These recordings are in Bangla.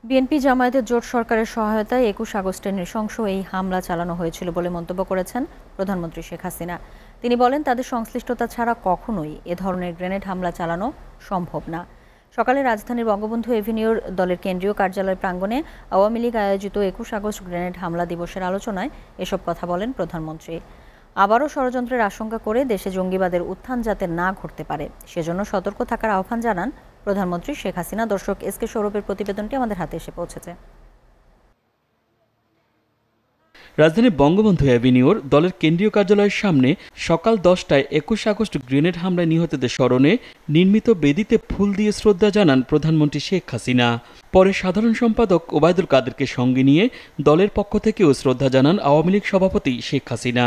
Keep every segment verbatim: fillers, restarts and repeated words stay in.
বিএনপি জামায়াতের জোট সরকারের সহায়তায় একুশ আগস্টে নৃশংস এই হামলা চালানো হয়েছিল বলে মন্তব্য করেছেন প্রধানমন্ত্রী শেখ হাসিনা। তিনি বলেন, তাদের সংশ্লিষ্টতা ছাড়া কখনোই এ ধরনের গ্রেনেড হামলা চালানো সম্ভব না। সকালে রাজধানীর বঙ্গবন্ধু এভিনিউর দলের কেন্দ্রীয় কার্যালয় প্রাঙ্গণে আওয়ামী লীগ আয়োজিত একুশ আগস্ট গ্রেনেড হামলা দিবসের আলোচনায় এসব কথা বলেন প্রধানমন্ত্রী। আবারও ষড়যন্ত্রের আশঙ্কা করে দেশে জঙ্গিবাদের উত্থান যাতে না ঘটতে পারে সেজন্য সতর্ক থাকার আহ্বান জানান প্রধানমন্ত্রী শেখ হাসিনা। দর্শক, এস কে সৌরভের প্রতিবেদনটি আমাদের হাতে এসে পৌঁছেছে। রাজধানীর বঙ্গবন্ধু অ্যাভিনিউর দলের কেন্দ্রীয় কার্যালয়ের সামনে সকাল দশটায় একুশ আগস্ট গ্রেনেড হামলায় নিহতদের স্মরণে নির্মিত বেদিতে ফুল দিয়ে শ্রদ্ধা জানান প্রধানমন্ত্রী শেখ হাসিনা। পরে সাধারণ সম্পাদক ওবায়দুল কাদেরকে সঙ্গে নিয়ে দলের পক্ষ থেকেও শ্রদ্ধা জানান আওয়ামী লীগ সভাপতি শেখ হাসিনা।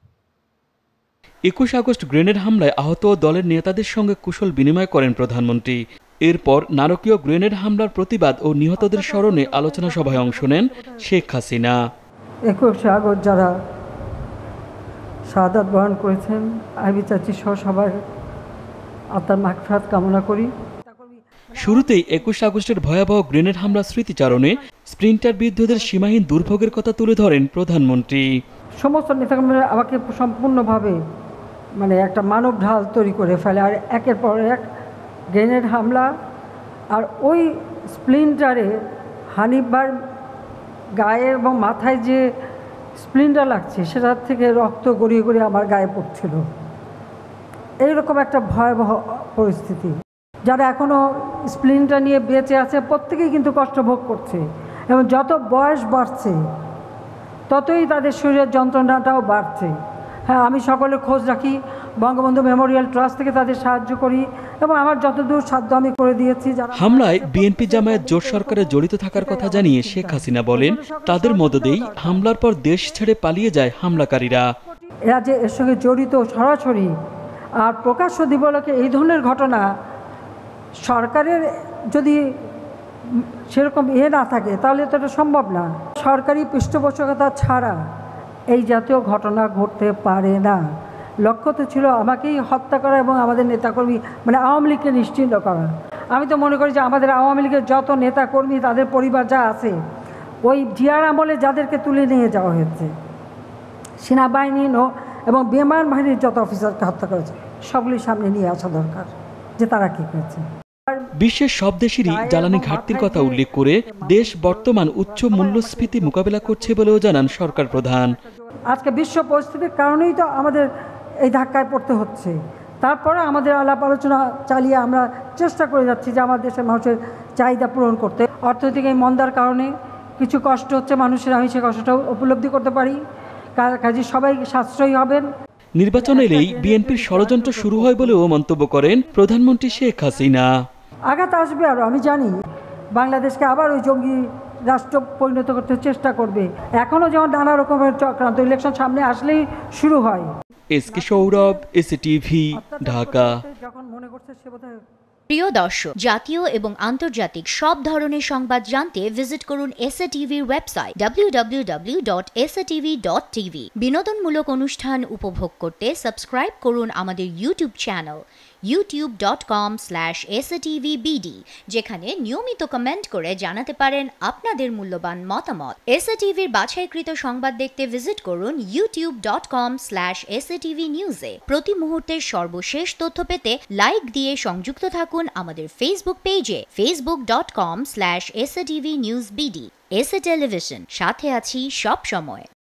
একুশ আগস্ট গ্রেনেড হামলায় আহত দলের নেতাদের সঙ্গে কুশল বিনিময় করেন প্রধানমন্ত্রী। এরপর নারকীয় গ্রেনেড হামলার প্রতিবাদ ও নিহতদের স্মরণে আলোচনা সভায় অংশ নেন শেখ হাসিনা। একুশ আগস্ট যারা শাহাদাত বরণ করেছেন, আমি চাচ্ছি সহ সবার আত্মার মাগফিরাত কামনা করি। শুরুতেই একুশ আগস্টের ভয়াবহ গ্রেনেড হামলা স্মৃতিচারণে স্প্রিন্টার বিরোধীদের সীমাহীন দুর্ভোগের কথা তুলে ধরেন প্রধানমন্ত্রী। সমস্ত নেতাকর্মীরা আমাকে সম্পূর্ণভাবে মানে একটা মানব ঢাল তৈরি করে ফেলে, আর একের পর এক গ্রেনেড হামলা, আর ওই স্প্লিন্টারে হানিফার গায়ে এবং মাথায় যে স্প্লিন্টার লাগছে সেটার থেকে রক্ত গড়িয়ে গড়িয়ে আমার গায়ে পড়ছিল। এইরকম একটা ভয়াবহ পরিস্থিতি। যারা এখনও স্প্লিন্টার নিয়ে বেঁচে আছে প্রত্যেকেই কিন্তু কষ্ট ভোগ করছে, এবং যত বয়স বাড়ছে ততই তাদের শরীরের যন্ত্রণাটাও বাড়ছে। হ্যাঁ, আমি সকলের খোঁজ রাখি, বঙ্গবন্ধু মেমোরিয়াল ট্রাস্ট থেকে তাদের সাহায্য করি এবং আমার যতদূর সাধ্য আমি করে দিয়েছি। হামলায় বিএনপি জামায়াত জোট সরকারে জড়িত থাকার কথা জানিয়ে শেখ হাসিনা বলেন, তাদের মদদেই হামলার পর দেশ ছেড়ে পালিয়ে যায় হামলাকারীরা। এরা যে এর সঙ্গে জড়িত সরাসরি আর প্রকাশ্য দিবলোকে এই ধরনের ঘটনা, সরকারের যদি সেরকম এ না থাকে তাহলে তো এটা সম্ভব না। সরকারি পৃষ্ঠপোষকতা ছাড়া এই জাতীয় ঘটনা ঘটতে পারে না। লক্ষ্য তো ছিল আমাকেই হত্যা করা এবং আমাদের নেতাকর্মী মানে আওয়ামী লীগকে নিশ্চিহ্ন করা। আমি তো মনে করি যে আমাদের আওয়ামী লীগের যত নেতাকর্মী, তাদের পরিবার যা আছে, ওই জিয়ার আমলে যাদেরকে তুলে নিয়ে যাওয়া হয়েছে, সেনাবাহিনী এবং বিমান বাহিনীর যত অফিসারকে হত্যা করেছে, সবগুলির সামনে নিয়ে আসা দরকার যে তারা কী করেছে। বিশ্বের সব দেশেরই জ্বালানি ঘাটতির কথা উল্লেখ করে দেশ বর্তমান উচ্চ মূল্যস্ফীতি মোকাবেলা করছে বলেও জানান সরকার প্রধান। আজকে বিশ্ব পরিস্থিতির কারণেই তো আমাদের এই ধাক্কায় পড়তে হচ্ছে। তারপরে আমাদের আলাপ আলোচনা চালিয়ে আমরা চেষ্টা করে যাচ্ছি যে আমার দেশের মানুষের চাহিদা পূরণ করতে। অর্থনৈতিক এই মন্দার কারণে কিছু কষ্ট হচ্ছে মানুষের, আমি সে কষ্টটাও উপলব্ধি করতে পারি। কাজে সবাই সাশ্রয়ী হবেন। নির্বাচন এলেই বিএনপির ষড়যন্ত্র শুরু হয় বলেও মন্তব্য করেন প্রধানমন্ত্রী শেখ হাসিনা। আঘাত আসবে, আরও আমি জানি বাংলাদেশকে আবার ওই জঙ্গি রাষ্ট্র পরিণত করতে চেষ্টা করবে। এখনও যেমন নানা রকমের চক্রান্ত ইলেকশন সামনে আসলেই শুরু হয়। S K Sourav, SA TV, Dhaka. যখন মনে করছে সে বোধহয়। প্রিয় দর্শক, জাতীয় এবং আন্তর্জাতিক সব ধরনের সংবাদ জানতে ভিজিট করুন এসএ টিভির website W W W dot S A TV dot TV. বিনোদনমূলক অনুষ্ঠান উপভোগ করতে সাবস্ক্রাইব করুন আমাদের YouTube channel YouTube dot com slash S A TV BD, যেখানে নিয়মিত কমেন্ট করে জানাতে পারেন আপনাদের মূল্যবান মতামত। এসএ টিভির বাছাইকৃত সংবাদ দেখতে ভিজিট করুন YouTube dot com slash S A TV নিউজে। প্রতি মুহূর্তের সর্বশেষ তথ্য পেতে লাইক দিয়ে সংযুক্ত থাকুন আমাদের ফেসবুক পেজে Facebook dot com slash S A TV news BD. SA television, সাথে আছি সব সময়।